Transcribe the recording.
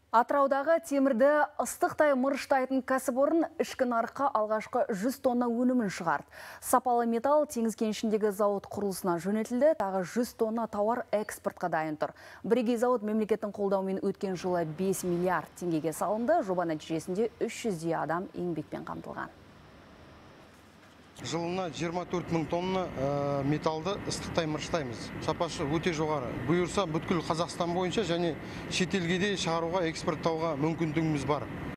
Атыраудағы темірді ыстықтай мырыштайтын кәсіпорын ішкі нарыққа алғашқы 100 тонна өнімін шығарды. Сапалы металл теңіз кенішіндегі зауыт құрылысына жөнелтілді, тағы 100 тонна тауар экспортқа дайын тұр. Бірегей зауыт мемлекеттің қолдауымен өткен жылы 5 миллиард теңгеге салынды, жоба нәтижесінде 300 адам еңбекпен қамтылған. Жылына 24 мың тонна металлды ыстықтай мырыштаймыз. Сапасы өте жоғары. Бұйырса бүткіл Қазақстан бойынша және шетелге де шығаруға, экспорттауға мүмкіндігіміз бар.